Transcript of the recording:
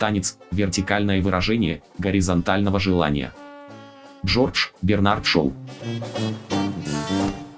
Танец – вертикальное выражение горизонтального желания. Джордж Бернард Шоу.